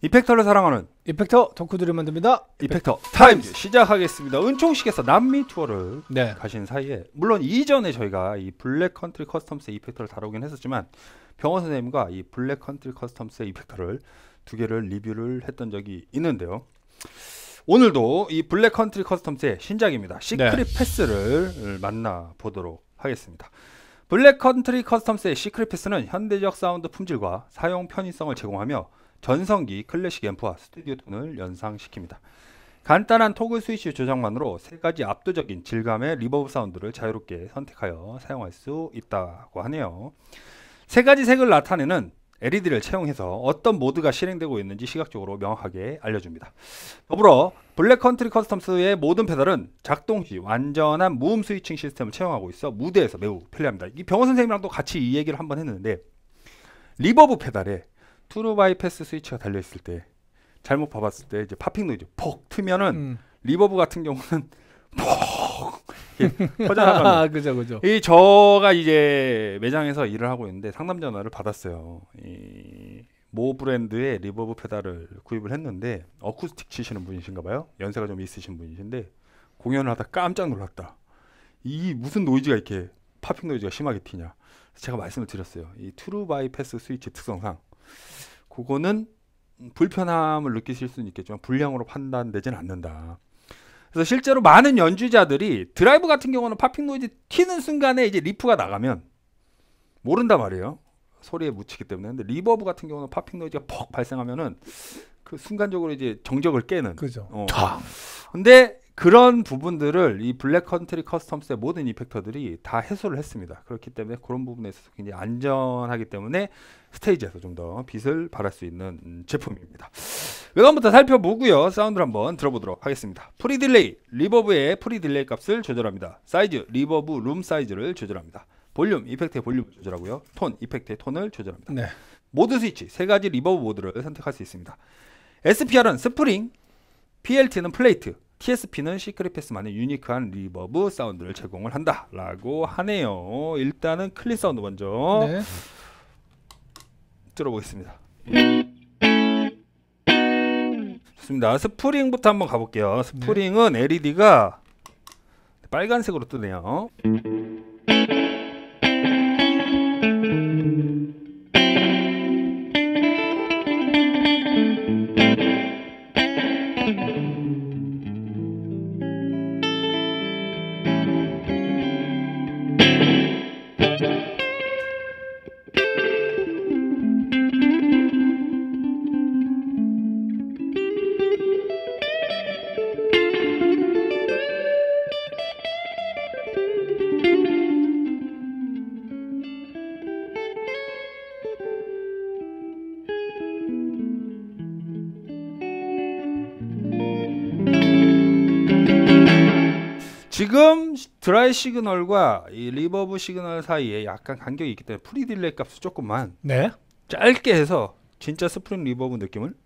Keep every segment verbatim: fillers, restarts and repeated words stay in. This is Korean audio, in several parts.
이펙터를 사랑하는 이펙터 덕후들이 만듭니다. 이펙터 타임즈 시작하겠습니다. 은총식에서 남미 투어를 네. 가신 사이에 물론 이전에 저희가 이 블랙 컨트리 커스텀스의 이펙터를 다루긴 했었지만 병원 선생님과 이 블랙 컨트리 커스텀스의 이펙터를 두 개를 리뷰를 했던 적이 있는데요. 오늘도 이 블랙 컨트리 커스텀스의 신작입니다. 시크릿 네. 패스를 만나보도록 하겠습니다. 블랙 컨트리 커스텀스의 시크릿 패스는 현대적 사운드 품질과 사용 편의성을 제공하며 전성기 클래식 앰프와 스튜디오 톤을 연상시킵니다. 간단한 토글 스위치 조작만으로 세 가지 압도적인 질감의 리버브 사운드를 자유롭게 선택하여 사용할 수 있다고 하네요. 세 가지 색을 나타내는 엘이디를 채용해서 어떤 모드가 실행되고 있는지 시각적으로 명확하게 알려줍니다. 더불어 블랙 컨트리 커스텀스의 모든 페달은 작동 시 완전한 무음 스위칭 시스템을 채용하고 있어 무대에서 매우 편리합니다. 이 병원 선생님랑도 같이 이 얘기를 한번 했는데 리버브 페달에 트루 바이패스 스위치가 달려있을 때 잘못 봐봤을 때 이제 파핑 노이즈 폭 트면은 음. 리버브 같은 경우는 폭 퍼져나가는 아, 그죠 그죠. 이 저가 이제 매장에서 일을 하고 있는데 상담 전화를 받았어요. 이 모 브랜드의 리버브 페달을 구입을 했는데 어쿠스틱 치시는 분이신가 봐요. 연세가 좀 있으신 분이신데 공연을 하다 깜짝 놀랐다. 이 무슨 노이즈가 이렇게 파핑 노이즈가 심하게 튀냐. 제가 말씀을 드렸어요. 이 트루 바이패스 스위치 특성상 그거는 불편함을 느끼실 수는 있겠지만 불량으로 판단되지는 않는다. 그래서 실제로 많은 연주자들이 드라이브 같은 경우는 파핑 노이즈 튀는 순간에 이제 리프가 나가면 모른단 말이에요. 소리에 묻히기 때문에. 근데 리버브 같은 경우는 파핑 노이즈가 퍽 발생하면은 그 순간적으로 이제 정적을 깨는. 그죠. 어. 근데 그런 부분들을 이 블랙 컨트리 커스텀스의 모든 이펙터들이 다 해소를 했습니다. 그렇기 때문에 그런 부분에 있어서 굉장히 안전하기 때문에 스테이지에서 좀 더 빛을 발할 수 있는 제품입니다. 외관부터 살펴보고요. 사운드를 한번 들어보도록 하겠습니다. 프리 딜레이, 리버브의 프리 딜레이 값을 조절합니다. 사이즈, 리버브 룸 사이즈를 조절합니다. 볼륨, 이펙트의 볼륨을 조절하고요. 톤, 이펙트의 톤을 조절합니다. 네. 모드 스위치, 세 가지 리버브 모드를 선택할 수 있습니다. 에스피알은 스프링, 피엘티는 플레이트, 티에스피는 시크릿 패스만의 유니크한 리버브 사운드를 제공을 한다 라고 하네요. 일단은 클린 사운드 먼저 네. 들어보겠습니다. 좋습니다. 스프링부터 한번 가볼게요. 스프링은 네. 엘이디가 빨간색으로 뜨네요. 지금 드라이 시그널과 이 리버브 시그널 사이에 약간 간격이 있기 때문에 프리 딜레이 값을 조금만 네. 짧게 해서 진짜 스프링 리버브 느낌을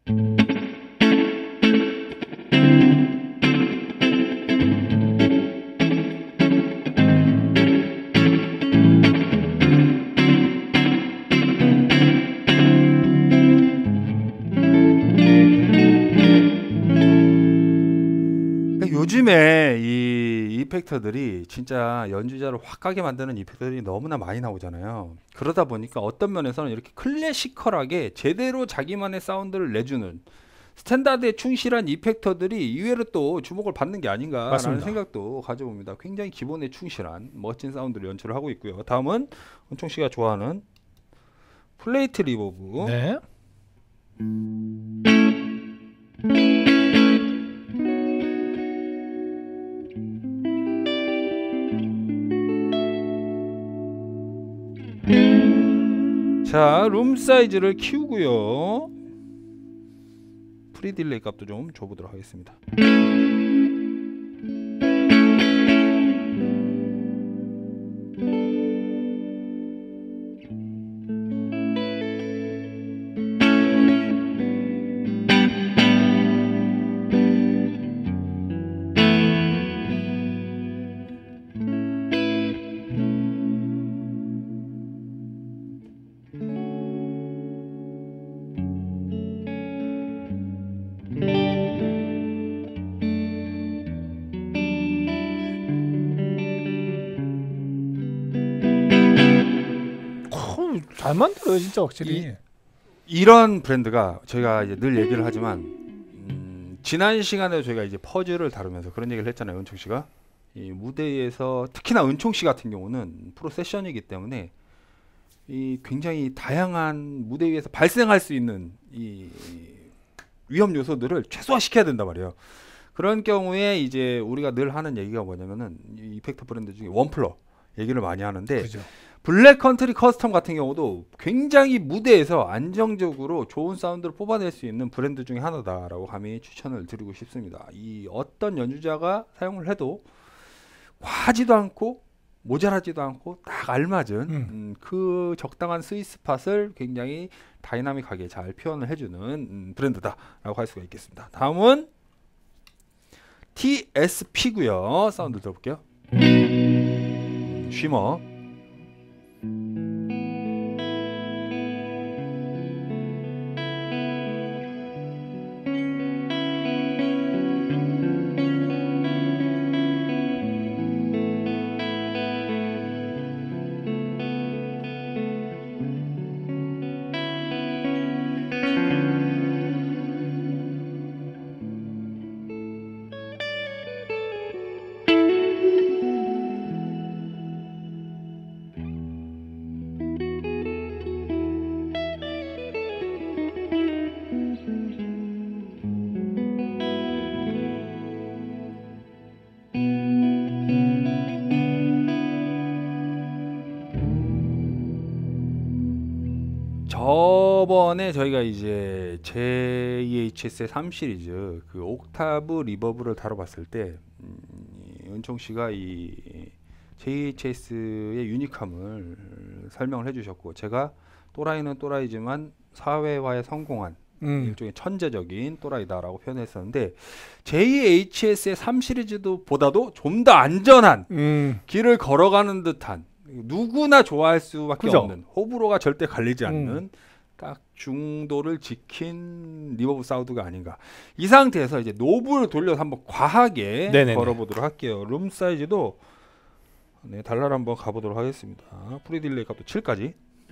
요즘에 이 이펙터들이 진짜 연주자를 확 가게 만드는 이펙터들이 너무나 많이 나오잖아요. 그러다 보니까 어떤 면에서는 이렇게 클래시컬하게 제대로 자기만의 사운드를 내주는 스탠다드에 충실한 이펙터들이 의외로 또 주목을 받는 게 아닌가라는 맞습니다. 생각도 가져봅니다. 굉장히 기본에 충실한 멋진 사운드를 연출을 하고 있고요. 다음은 은총 씨가 좋아하는 플레이트 리버브. 네. 자, 룸 사이즈를 키우고요. 프리 딜레이 값도 좀 줘보도록 하겠습니다. 잘 만들어요 진짜 확실히. 이, 이런 브랜드가 저희가 이제 늘 얘기를 하지만 음, 지난 시간에 저희가 이제 퍼즐을 다루면서 그런 얘기를 했잖아요. 은총 씨가 이 무대에서 특히나 은총 씨 같은 경우는 프로 세션이기 때문에 이 굉장히 다양한 무대 위에서 발생할 수 있는 이 위험 요소들을 최소화시켜야 된단 말이에요. 그런 경우에 이제 우리가 늘 하는 얘기가 뭐냐면은 이 이펙터 브랜드 중에 원플러 얘기를 많이 하는데 그죠. 블랙 컨트리 커스텀 같은 경우도 굉장히 무대에서 안정적으로 좋은 사운드를 뽑아낼 수 있는 브랜드 중에 하나다라고 감히 추천을 드리고 싶습니다. 이 어떤 연주자가 사용을 해도 과하지도 않고 모자라지도 않고 딱 알맞은 음. 음, 그 적당한 스윗 스팟을 굉장히 다이나믹하게 잘 표현을 해주는 음, 브랜드다라고 할 수가 있겠습니다. 다음은 티에스피고요. 사운드 들어볼게요. 음, 쉬머. 저번에 저희가 이제 제이에이치에스의 삼 시리즈 그 옥타브 리버브를 다뤄봤을 때 음, 이 은총 씨가 이 제이에이치에스의 유니함을 설명을 해주셨고, 제가 또라이는 또라이지만 사회화에 성공한 음. 일종의 천재적인 또라이다라고 표현했었는데, 제이에이치에스의 삼 시리즈도 보다도 좀 더 안전한 음. 길을 걸어가는 듯한, 누구나 좋아할 수밖에 그죠? 없는, 호불호가 절대 갈리지 않는 음. 딱 중도를 지킨 리버브 사운드가 아닌가. 이 상태에서 이제 노브를 돌려서 한번 과하게 네네네. 걸어보도록 할게요. 룸 사이즈도 네, 달라를 한번 가보도록 하겠습니다. 프리 딜레이 값도 칠까지.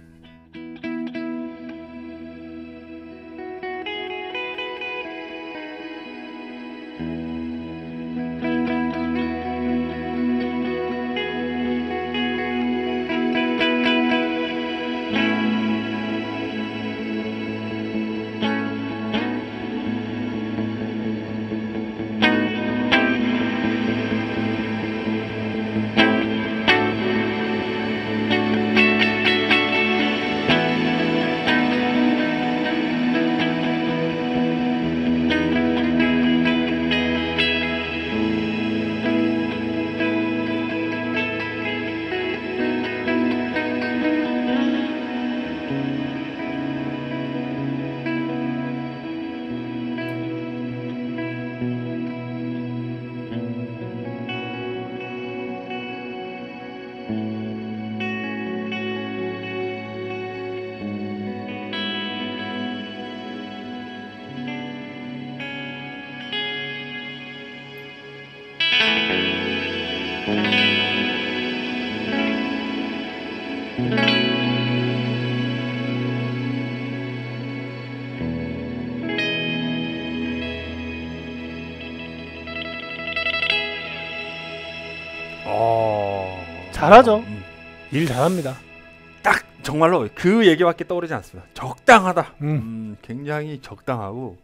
어... 잘하죠. 음. 일 잘합니다. 딱 정말로 그 얘기밖에 떠오르지 않습니다. 적당하다. 음. 음, 굉장히 적당하고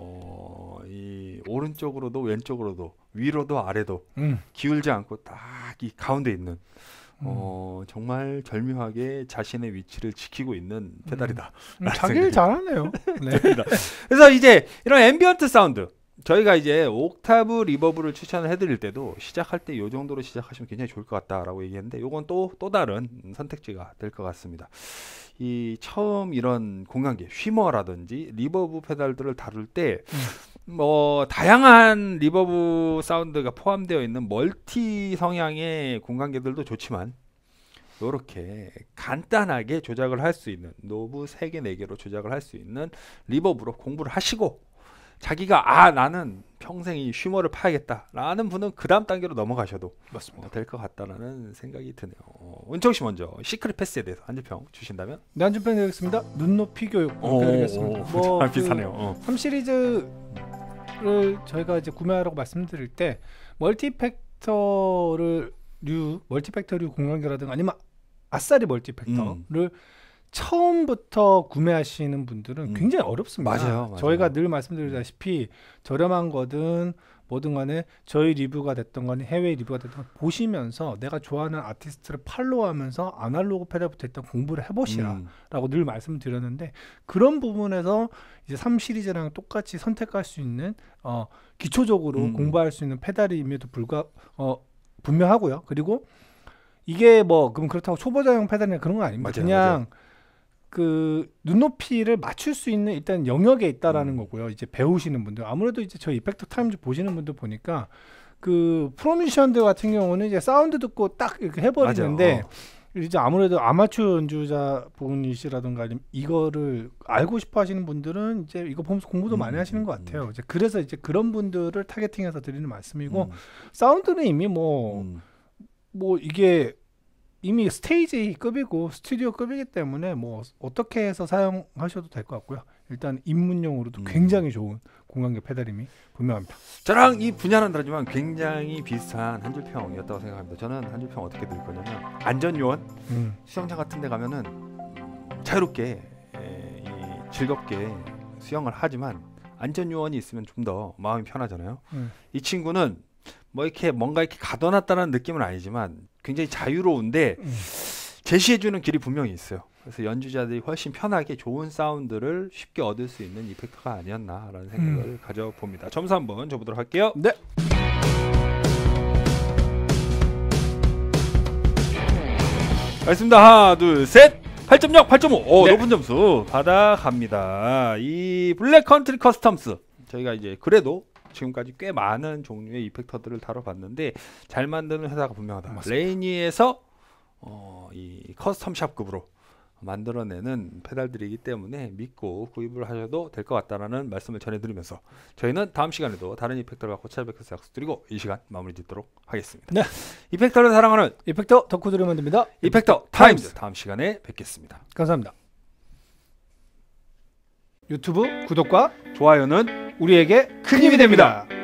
어, 이 오른쪽으로도 왼쪽으로도 위로도 아래도 음. 기울지 않고 딱 이 가운데 있는 어, 정말 절묘하게 자신의 위치를 지키고 있는 페달이다. 음, 자기를 잘하네요. 네. 그래서 이제 이런 앰비언트 사운드, 저희가 이제 옥타브 리버브를 추천을 해드릴 때도 시작할 때 이 정도로 시작하시면 굉장히 좋을 것 같다라고 얘기했는데, 요건 또 또 다른 선택지가 될 것 같습니다. 이 처음 이런 공간계 쉬머라든지 리버브 페달들을 다룰 때 뭐 다양한 리버브 사운드가 포함되어 있는 멀티 성향의 공간계들도 좋지만, 이렇게 간단하게 조작을 할 수 있는 노브 세 개, 네 개로 조작을 할 수 있는 리버브로 공부를 하시고 자기가 아 나는 평생 이 슈머를 파야겠다라는 분은 그 다음 단계로 넘어가셔도 맞습니다. 될 것 같다라는 생각이 드네요. 어, 은총 씨 먼저 시크릿 패스에 대해서 한 줄 평 주신다면? 네, 한 줄 평 드리겠습니다. 눈높이 교육 드리겠습니다. 뭐 그, 비슷하네요. 어. 삼 시리즈를 저희가 이제 구매하라고 말씀드릴 때 멀티팩터를 류 멀티팩터류 공간계라든가 아니면 아싸리 멀티팩터를 음. 처음부터 구매하시는 분들은 음. 굉장히 어렵습니다. 맞아요, 맞아요. 저희가 늘 말씀드리다시피 저렴한 거든 뭐든 간에 저희 리뷰가 됐던 간에 해외 리뷰가 됐던 간 보시면서 내가 좋아하는 아티스트를 팔로우하면서 아날로그 페달부터 일단 공부를 해보시라 음. 라고 늘 말씀드렸는데 그런 부분에서 이제 삼 시리즈랑 똑같이 선택할 수 있는 어, 기초적으로 음. 공부할 수 있는 페달임에도 불과 어, 분명하고요. 그리고 이게 뭐 그럼 그렇다고 초보자용 페달이나 그런 건 아닙니다. 맞아요, 그냥 맞아요. 그 눈높이를 맞출 수 있는 일단 영역에 있다라는 음. 거고요. 이제 배우시는 분들 아무래도 이제 저희 이펙터 타임즈 보시는 분들 보니까 그 프로뮤지션들 같은 경우는 이제 사운드 듣고 딱 이렇게 해버리는데 어. 이제 아무래도 아마추어 연주자 분이시라든가 아니면 이거를 알고 싶어 하시는 분들은 이제 이거 보면서 공부도 음. 많이 하시는 것 같아요. 이제 그래서 이제 그런 분들을 타겟팅해서 드리는 말씀이고 음. 사운드는 이미 뭐뭐 음. 뭐 이게 이미 스테이지 급이고 스튜디오 급이기 때문에 뭐 어떻게 해서 사용하셔도 될 것 같고요. 일단 입문용으로도 음. 굉장히 좋은 공간계 페달임이 분명합니다. 저랑 이 분야는 다르지만 굉장히 비슷한 한 줄 평이었다고 생각합니다. 저는 한 줄 평 어떻게 드릴 거냐면 안전요원 음. 수영장 같은 데 가면은 자유롭게 에, 이, 즐겁게 수영을 하지만 안전요원이 있으면 좀 더 마음이 편하잖아요. 음. 이 친구는 뭐 이렇게 뭔가 이렇게 가둬놨다는 느낌은 아니지만 굉장히 자유로운데 음. 제시해주는 길이 분명히 있어요. 그래서 연주자들이 훨씬 편하게 좋은 사운드를 쉽게 얻을 수 있는 이펙터가 아니었나라는 생각을 음. 가져봅니다. 점수 한번 줘보도록 할게요. 네. 알겠습니다. 하나, 둘, 셋. 팔 점 영, 팔 점 오. 오, 네. 높은 점수 받아갑니다. 이 블랙 컨트리 커스텀스 저희가 이제 그래도 지금까지 꽤 많은 종류의 이펙터들을 다뤄봤는데 잘 만드는 회사가 분명하다. 맞습니다. 레이니에서 어, 이 커스텀샵급으로 만들어내는 페달들이기 때문에 믿고 구입을 하셔도 될 것 같다라는 말씀을 전해드리면서 저희는 다음 시간에도 다른 이펙터를 갖고 찾아뵙겠습니다. 약속드리고 이 시간 마무리 짓도록 하겠습니다. 네. 이펙터를 사랑하는 이펙터 덕후들을 만듭니다. 이펙터 타임즈 다음 시간에 뵙겠습니다. 감사합니다. 유튜브 구독과 좋아요는 우리에게 큰 힘이 됩니다.